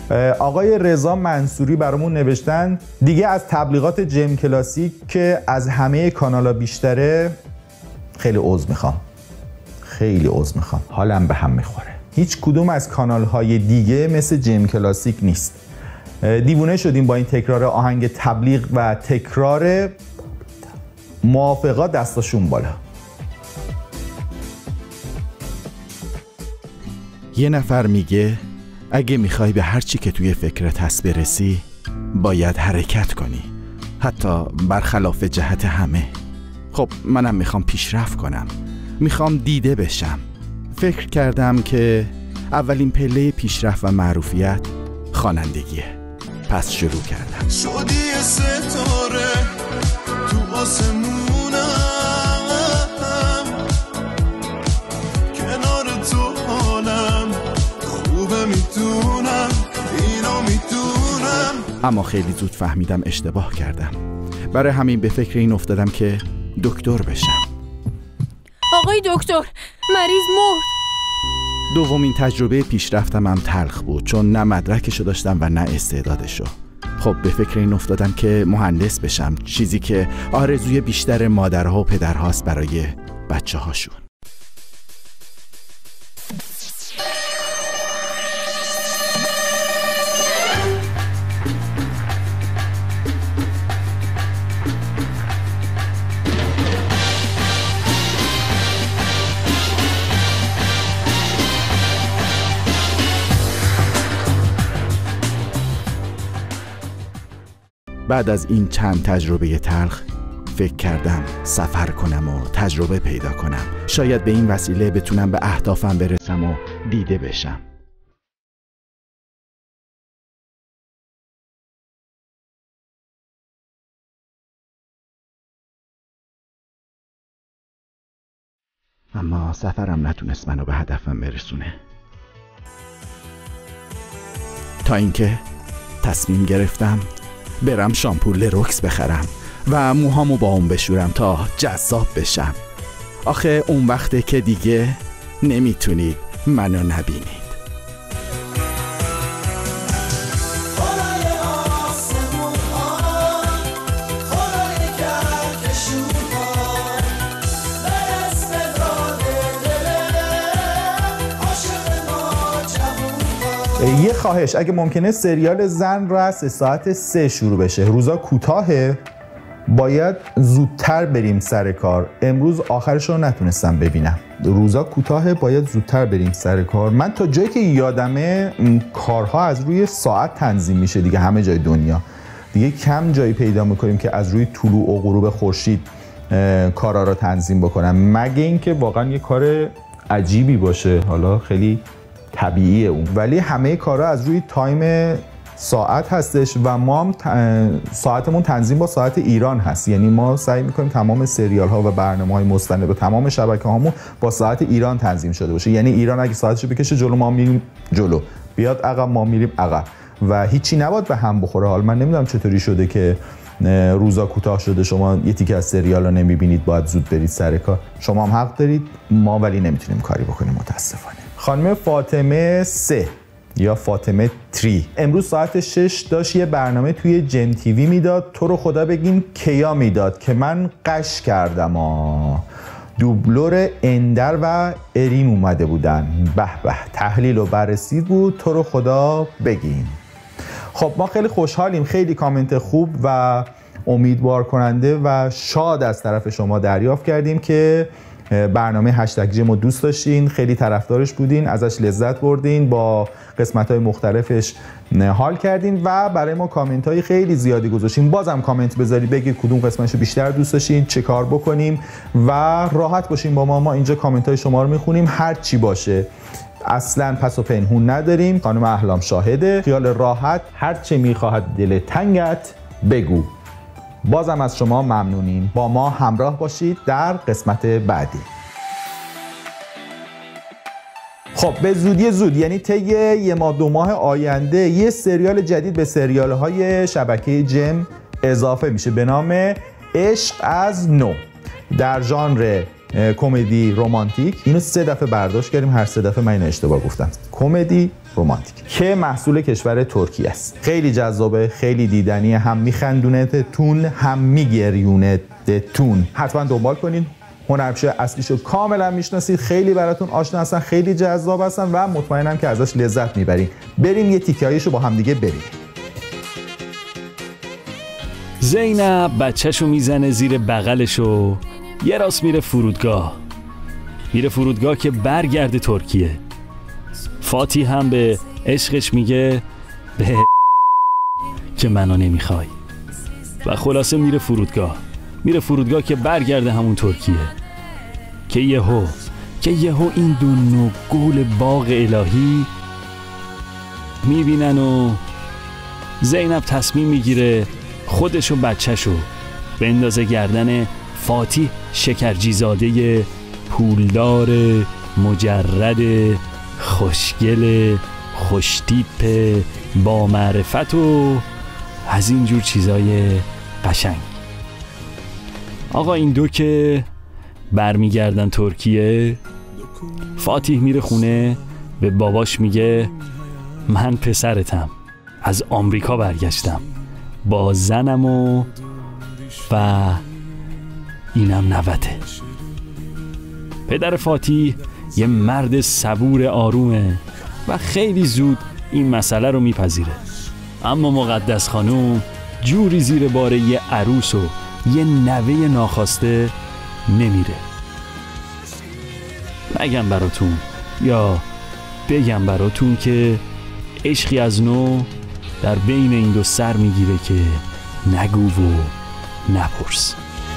آقای رضا منصوری برامون نوشتن دیگه از تبلیغات جیم کلاسیک که از همه کانالا بیشتره خیلی عذر میخوام، خیلی عذر میخوام، حالم به هم میخوره. هیچ کدوم از کانال های دیگه مثل جیم کلاسیک نیست. دیوونه شدیم با این تکرار آهنگ تبلیغ و تکرار موافقات دستاشون بالا. یه نفر میگه اگه میخوای به هر چی که توی فکرت هست برسی باید حرکت کنی، حتی برخلاف جهت همه. خب منم میخوام پیشرفت کنم، میخوام دیده بشم. فکر کردم که اولین پله پیشرفت و معروفیت خوانندگیه. پس شروع کردم. شدی ستاره تو آسمونم، کنار تو حالم خوبه، میدونم اینو میدونم. اما خیلی زود فهمیدم اشتباه کردم. برای همین به فکر این افتادم که دکتر بشم. آقای دکتر، مریض مرد. دومین تجربه پیشرفتم هم تلخ بود، چون نه مدرکشو داشتم و نه استعدادشو. خب به فکر این افتادم که مهندس بشم، چیزی که آرزوی بیشتر مادرها و پدرهاست برای بچه هاشون. بعد از این چند تجربه تلخ فکر کردم سفر کنم و تجربه پیدا کنم. شاید به این وسیله بتونم به اهدافم برسم و دیده بشم. اما سفرم نتونست منو به هدفم برسونه، تا اینکه تصمیم گرفتم برم شامپو لروکس بخرم و موهامو با اون بشورم تا جذاب بشم. آخه اون وقته که دیگه نمیتونید منو نبینید. یه خواهش، اگه ممکنه سریال زن را از ساعت 3 شروع بشه. روزا کوتاهه، باید زودتر بریم سر کار. امروز آخرش رو نتونستم ببینم. روزا کوتاهه، باید زودتر بریم سر کار. من تا جایی که یادمه کارها از روی ساعت تنظیم میشه دیگه، همه جای دنیا. دیگه کم جایی پیدا میکنیم که از روی طلوع و غروب خورشید کارها رو تنظیم بکنم، مگه اینکه واقعا یه کار عجیبی باشه، حالا خیلی طبیعیه اون. ولی همه کارها از روی تایم ساعت هستش و ما هم ساعتمون تنظیم با ساعت ایران هست. یعنی ما سعی میکنیم تمام سریال ها و برنامه های مستند و تمام شبکه هامون با ساعت ایران تنظیم شده باشه. یعنی ایران اگه ساعتشو بکشه جلو، ما میریم جلو، بیاد عقب، ما میریم عقب و هیچی نباید به هم بخوره. حالا من نمیدونم چطوری شده که روزا کوتاه شده، شما یه تیکه از سریال رو نمیبینید، باید زود برید سر کار. شما هم حق دارید، ما ولی نمیتونیم کاری بکنیم متاسفانه. خانم فاطمه 3 یا فاطمه 3 امروز ساعت 6 داشت یه برنامه توی جم تیوی میداد. تو رو خدا بگین کیا میداد که من قش کردم. دوبلور اندر و اریم اومده بودن. به به، تحلیل و بررسی بود. تو رو خدا بگین. خب ما خیلی خوشحالیم، خیلی کامنت خوب و امیدوار کننده و شاد از طرف شما دریافت کردیم که برنامه هشتگ جم رو دوست داشتین، خیلی طرفدارش بودین، ازش لذت بردین، با قسمت‌های مختلفش حال کردین و برای ما کامنت‌های خیلی زیادی گذاشتین. بازم کامنت بذاری بگید کدوم قسمتشو بیشتر دوست داشتین، چه کار بکنیم و راحت باشین با ما اینجا کامنت‌های شما رو می‌خونیم، هر چی باشه. اصلا پس و پنهون نداریم. خانم احلام شاهده. خیال راحت، هر چه می‌خواهد دل تنگت بگو. بازم از شما ممنونیم. با ما همراه باشید در قسمت بعدی. خب به زودی زود، یعنی طی یه ماه 2 ماه آینده یه سریال جدید به سریال‌های شبکه جم اضافه میشه به نام عشق از نو، در ژانر کمدی رمانتیک. اینو 3 دفعه برداشت کردیم، هر 3 دفعه من اینو اشتباه گفتم. کمدی رمانتیک که محصول کشور ترکیه است. خیلی جذابه، خیلی دیدنیه، هم میخندونتتون هم میگریونتتون. حتما دنبال کنین. هنرپیشه اصلیشو کاملا میشناسید، خیلی براتون آشنا هستن، خیلی جذاب هستن و مطمئنم که ازش لذت میبرین. بریم یه تیکه‌ایشو با هم دیگه بریم. زینب بچه‌شو میزنه زیر بغلشو، یه راست میره فرودگاه. که برگرده ترکیه. فاتی هم به عشقش میگه به که منو نمیخوای و خلاصه میره فرودگاه که برگرده همون ترکیه. که یهو این دو گل باغ الهی میبینن و زینب تصمیم میگیره خودش و بچه‌شو بندازه گردن فاتی شکرجیزاده پولدار مجرد خوشگل خوشتیپ با معرفت و از اینجور چیزای قشنگ. آقا این دو که برمیگردن ترکیه، فاتیح میره خونه به باباش میگه من پسرتم، از آمریکا برگشتم با زنم و اینم نوته. پدر فاتیح یه مرد صبور آرومه و خیلی زود این مسئله رو میپذیره. اما مقدس خانوم جوری زیر بار یه عروس و یه نوه ناخواسته نمیره. نگم براتون یا بگم براتون که عشقی از نو در بین این دو سر میگیره که نگو و نپرس.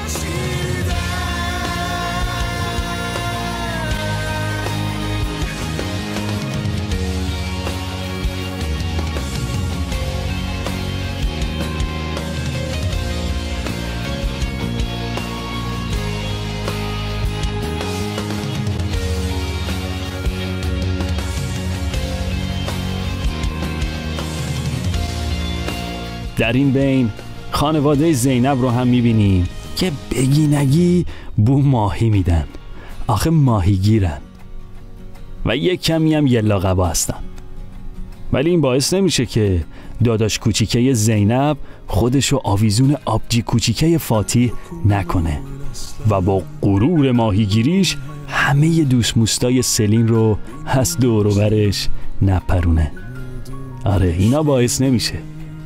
در این بین خانواده زینب رو هم میبینیم که بگی نگی بو ماهی میدن. آخه ماهیگیرن و یک کمی هم یلاقبا هستن. ولی این باعث نمیشه که داداش کوچیکه زینب خودشو آویزون آبجی کوچیکه فاتیح نکنه و با غرور ماهیگیریش همه دوست موستای سلین رو از دور و برش نپرونه. آره اینا باعث نمیشه.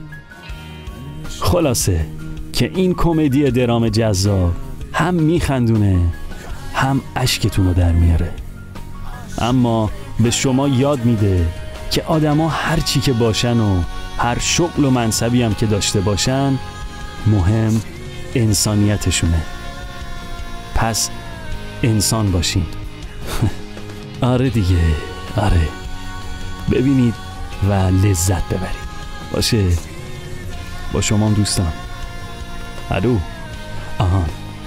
خلاصه که این کمدی درام جذاب هم میخندونه هم اشکتون رو در میاره، اما به شما یاد میده که آدما هر چی که باشن و هر شغل و منصبی هم که داشته باشن مهم انسانیتشونه. پس انسان باشین. آره دیگه، آره، ببینید و لذت ببرید. باشه با شما دوستان. الو آهان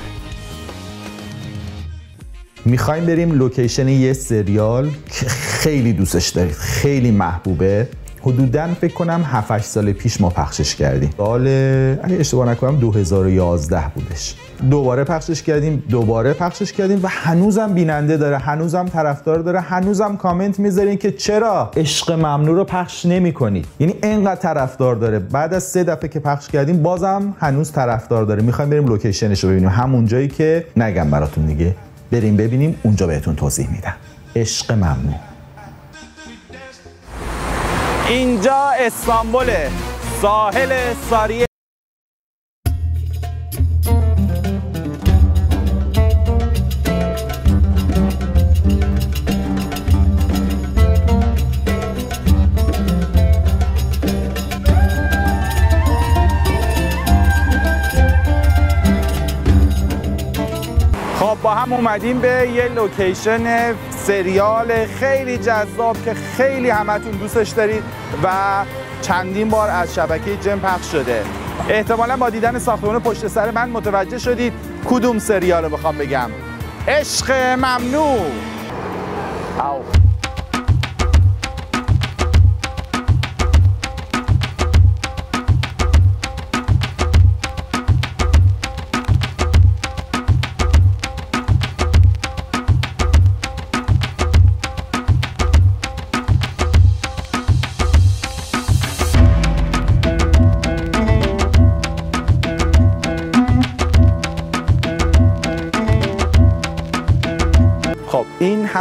میخوایم بریم لوکیشن یه سریال که خیلی دوستش دارید، خیلی محبوبه. حدوداً فکر کنم 7-8 سال پیش ما پخشش کردیم. سال اگه اشتباه نکنم 2011 بودش. دوباره پخشش کردیم و هنوزم بیننده داره، هنوزم طرفدار داره، هنوزم کامنت میذارین که چرا عشق ممنوع رو پخش نمی‌کنید. یعنی اینقدر طرفدار داره. بعد از 3 دفعه که پخش کردیم بازم هنوز طرفدار داره. میخوایم بریم لوکیشنش رو ببینیم، همون جایی که نگم براتون دیگه. بریم ببینیم، اونجا بهتون توضیح میدم. عشق ممنوع. اینجا استانبول، ساحل ساریه. خب با هم اومدیم به یه لوکیشن سریال خیلی جذاب که خیلی همتون دوستش دارید و چندین بار از شبکه جم پخش شده. احتمالا با دیدن ساختمان پشت سر من متوجه شدید کدوم سریال رو بخوام بگم. عشق ممنوع.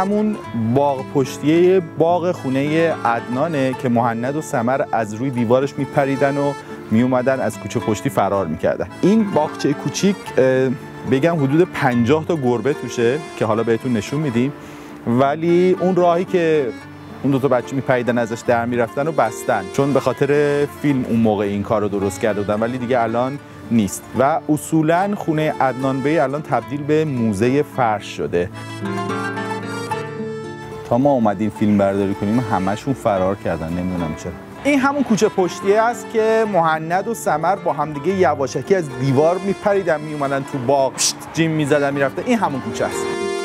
همون باغ پشتیه باغ خونه عدنانه که مهند و سمر از روی دیوارش میپریدن و میومدن از کوچه پشتی فرار میکردن. این باغچه کوچیک بگم حدود 50 تا گربه توشه که حالا بهتون نشون میدیم، ولی اون راهی که اون 2 تا بچه میپریدن ازش در میرفتن و بستن، چون به خاطر فیلم اون موقع این کار رو درست کرده بودن، ولی دیگه الان نیست و اصولاً خونه عدنان بی الان تبدیل به موزه فرش شده. تا ما اومدیم فیلم برداری کنیم همشون فرار کردن، نمیدونم چرا. این همون کوچه پشتیه است که مهند و سمر با همدیگه یواشکی از دیوار میپریدن میومدن تو باغ جیم میزدن میرفتن. این همون کوچه است.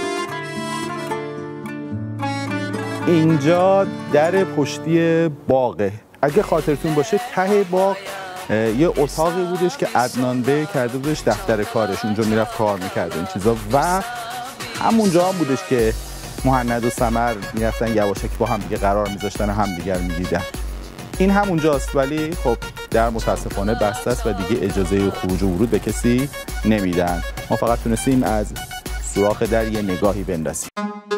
اینجا در پشتی باغه. اگه خاطرتون باشه ته باغ یه اتاقی بودش که عدنان بی کرده بودش دفتر کارش، اونجا میرفت کار میکرد این چیزا و همونجا هم بودش که مهند و سمر میرفتن یواشکی با هم دیگه قرار میذاشتن و همدیگر میدیدن. این همونجاست ولی خب در متاسفانه بسته است و دیگه اجازه خروج و ورود به کسی نمیدن. ما فقط تونستیم از سوراخ در یه نگاهی بندازیم.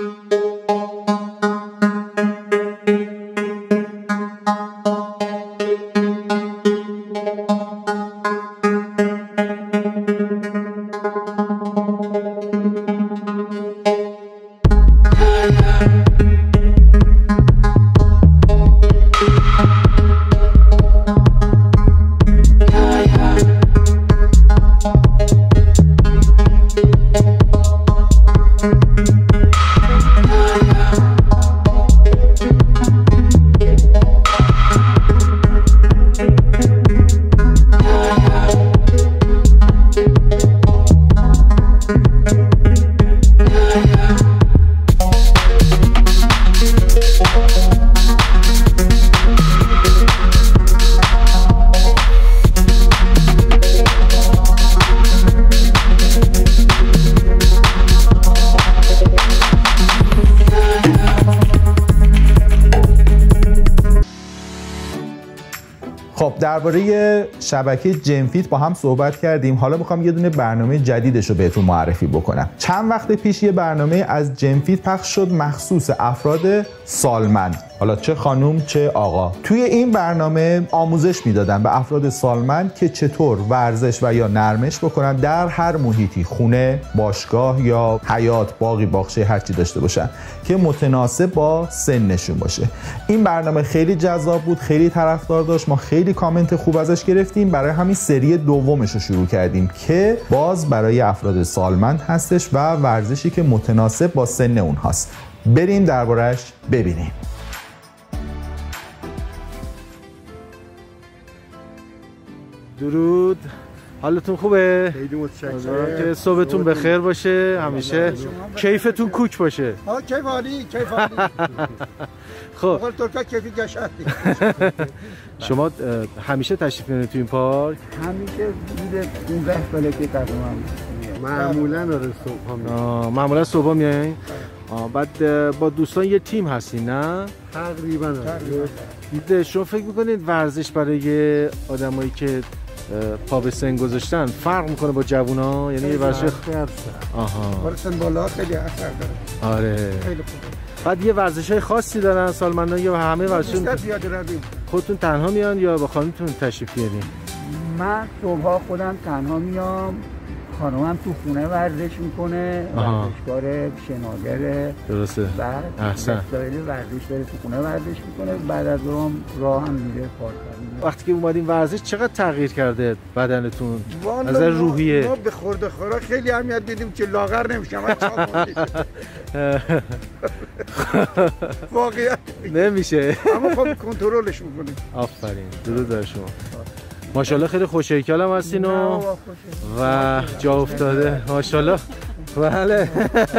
خب درباره شبکه جمفیت با هم صحبت کردیم. حالا میخوام یه دونه برنامه جدیدش رو بهتون معرفی بکنم. چند وقت پیش یه برنامه از جمفیت پخش شد مخصوص افراد سالمند، حالا چه خانوم چه آقا. توی این برنامه آموزش میدادن به افراد سالمند که چطور ورزش و یا نرمش بکنن در هر محیطی، خونه، باشگاه یا حیات، باغی، باغچه، هر چی داشته باشن که متناسب با سنشون باشه. این برنامه خیلی جذاب بود، خیلی طرفدار داشت، ما خیلی کامنت خوب ازش گرفتیم. برای همین سری دومش رو شروع کردیم که باز برای افراد سالمند هستش و ورزشی که متناسب با سن اونهاست. بریم دربارش ببینیم. درود، حالتون خوبه؟ خیلی متشکرم. که صبحتون بخیر باشه، همیشه کیفتون کوک باشه. ها کیف عالی، کیف عالی. خب خب ترکا کیفی گشت. شما همیشه تشریف میارید تو این پارک؟ همیشه بوده 15 ساله که تقریبا معمولا صبح معمولا صبح میایین؟ بعد با دوستان یه تیم هستین نه؟ تقریبا. شما فکر میکنید ورزش برای آدمایی که پا به سن گذاشتن فرق میکنه با جوونا؟ یعنی یه ورزش برسن بالا خیلی اثر داره. آره خیلی خوبه. بعد یه ورزش‌های خاصی دارن سالمندان یا همه ورزش‌ها؟ پیاده روی. خودتون تنها میان یا با خانمتون تشریف میارین؟ من صبحا خودم تنها میام، خانومم تو خونه ورزش میکنه، ورزشکار شناگره. درسته. بعد احسن. استایل ورزش داره، تو خونه ورزش میکنه، بعد از اون راه هم میره پارک. وقتی که اومدین ورزش چقدر تغییر کرده بدنتون؟ از نظر روحیه؟ ما به خورد خورا خیلی اهمیت دیدیم که لاغر نمیشم. واقعیت نمیشه. اما خب کنترلش میکنیم. آفرین، درود بر شما. ماشاءالله خیلی خوش هیکل هم هستین و جا افتاده ماشاءالله. بله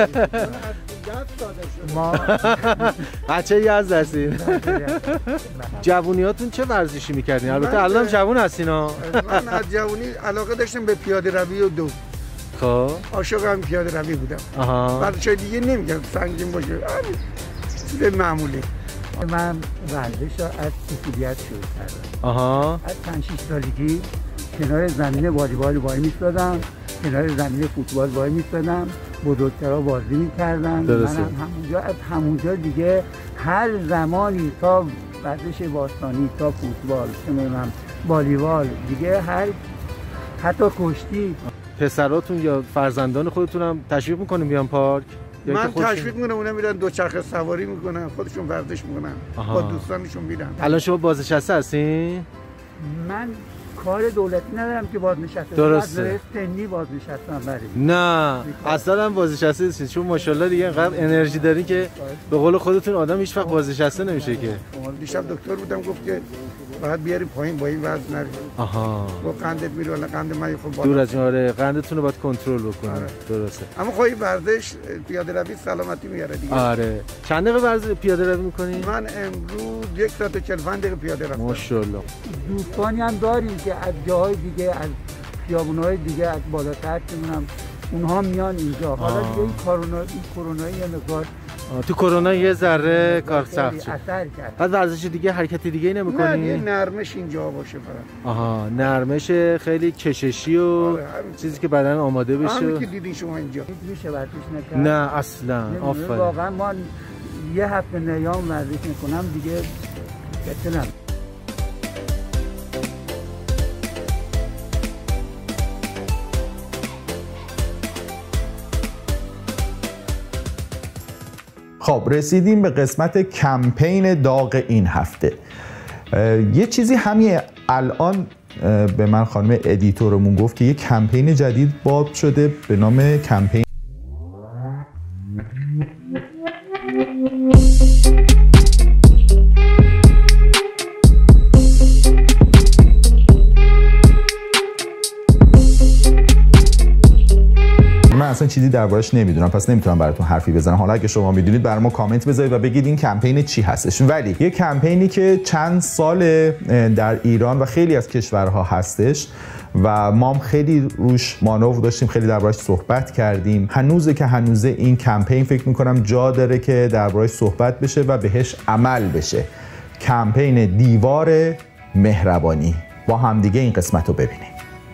ما بچه یزد هستین. جوونیاتون چه ورزشی میکردین؟ البته الان جوون هستین ها. من از جوونی علاقه داشتم به پیاده روی و دو. خب عاشق هم پیاده روی بودم. ورزشای دیگه نمیگم سنگین باشه، چیز معمولی. من ورزش رو از طفولیت شروع کردم. از 5-6 سالگی کنار زمین والیبال وای میستادم کنار زمین فوتبال وای می‌ایستادم، بزرگترها بازی می‌کردن، منم همونجا دیگه هر زمانی تا ورزش باستانی تا فوتبال، چه می‌دونم والیبال، دیگه حتی کشتی. پسراتون یا فرزندان خودتون هم تشویق میکنین بیان پارک؟ من تشویق میکنم، اونا میرن دوچرخه سواری میکنن، خودشون ورزش میکنن، با دوستانشون میرن. الان شما بازنشسته هستین؟ من کار دولتی ندارم که بازنشسته، درسته. سنی بازنشستم. نه اصلا هم بازنشسته نیستید، چون ماشاءالله دیگه اینقدر انرژی دارین که به قول خودتون آدم هیچ وقت بازنشسته نمیشه که. دیشب دکتر بودم گفت که باید بیاری پایین با این وزن نری. با قندت میره، ولی قند من خب بالا دور از این. آره قندتون رو باید کنترل بکنید. درسته. اما خواهی ورزش پیاده روی سلامتی میاره دیگه. آره. چند دقیقه ورزش پیاده روی میکنی؟ من امروز 1 ساعت و 45 دقیقه پیاده رفتم. ماشاءالله. دوستانی هم داریم که از جاهای دیگه، از خیابون‌های دیگه، از بالاتر میمونم، اونها میان اینجا. حالا دیگه این کرونایی یه مقدار تو کرونا یه ذره کار سخت شد. اثر کرد. بعد ورزش دیگه، حرکت دیگه نمی‌کنی؟ نه، یه نرمش اینجا باشه فقط. نرمش خیلی کششی و چیزی که بدن آماده بشه. همین که دیدین شما اینجا. میشه ورزش نکرد؟ نه اصلا. آفرین. واقعا ما یه هفته نیام ورزش میکنم دیگه کتنم. خب رسیدیم به قسمت کمپین داغ این هفته. یه چیزی همین الان به من خانم ادیتورمون گفت که یه کمپین جدید باب شده به نام کمپین من اصلا چیزی دربارش نمیدونم، پس نمیتونم براتون حرفی بزنم. حالا اگه شما میدونید برای ما کامنت بذارید و بگید این کمپین چی هستش. ولی یه کمپینی که چند سال در ایران و خیلی از کشورها هستش و ما هم خیلی روش مانور داشتیم، خیلی دربارش صحبت کردیم. هنوزه این کمپین فکر میکنم جا داره که دربارش صحبت بشه و بهش عمل بشه. کمپین دیوار مهربانی. با همدیگه این قسمت رو ببینیم.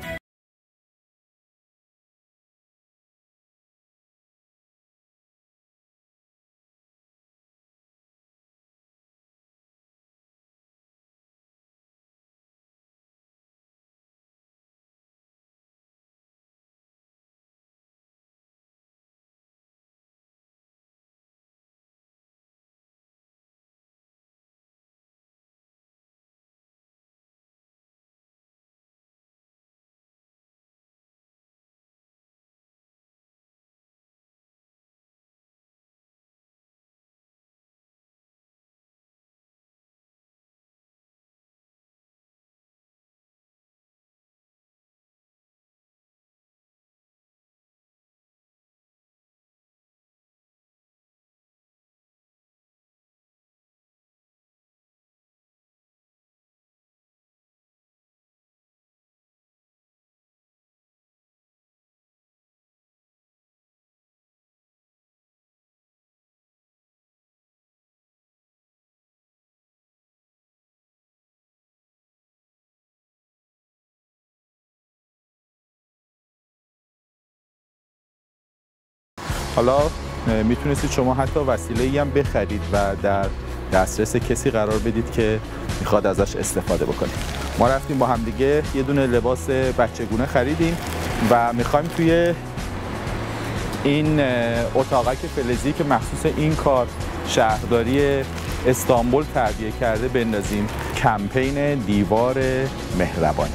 حالا میتونستید شما حتی وسیله‌ای هم بخرید و در دسترس کسی قرار بدید که میخواد ازش استفاده بکنه. ما رفتیم با همدیگه یه دونه لباس بچگونه خریدیم و میخوایم توی این اتاقک فلزی که مخصوص این کار شهرداری استانبول تهیه کرده بندازیم. کمپین دیوار مهربانی.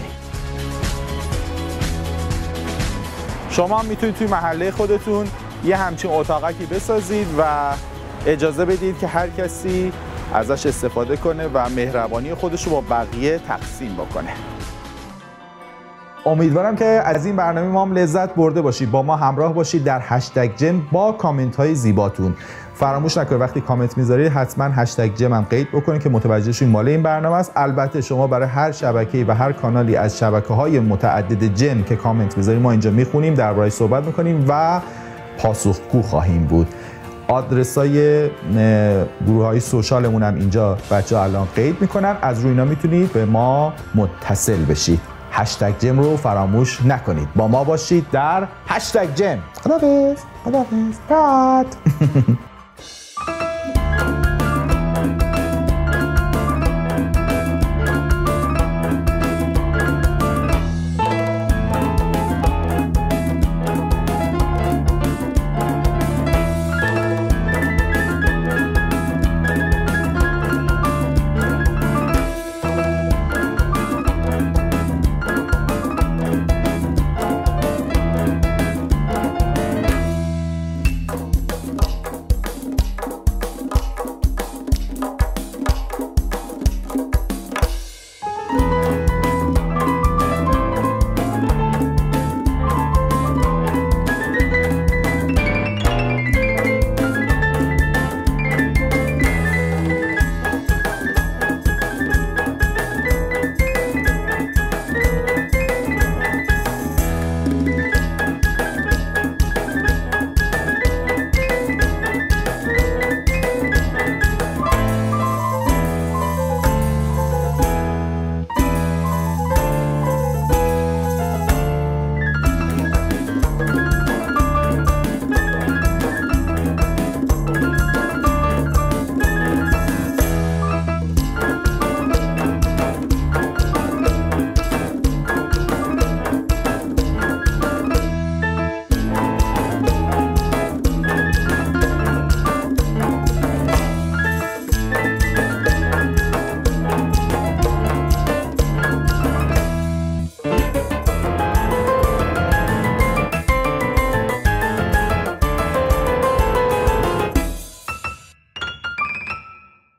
شما هم میتونید توی محله خودتون یه همچین اتاقکی بسازید و اجازه بدید که هر کسی ازش استفاده کنه و مهربانی خودش رو با بقیه تقسیم بکنه. امیدوارم که از این برنامه ما هم لذت برده باشید. با ما همراه باشید در هشتگ جم با کامنت های زیباتون. فراموش نکنید وقتی کامنت میذارید حتما هشتگ جم هم قید بکنید که متوجه شید مال این برنامه است. البته شما برای هر شبکه‌ای و هر کانالی از شبکه‌های متعدد جم که کامنت بذارید ما اینجا میخونیم، درباره‌اش صحبت میکنیم و پاسخگو خواهیم بود. آدرس‌های گروه‌های سوشالمون هم اینجا بچه‌ها الان قید میکنن. از روی اینا میتونید به ما متصل بشید. هشتگ جم رو فراموش نکنید. با ما باشید در هشتگ جم. خداحافظ.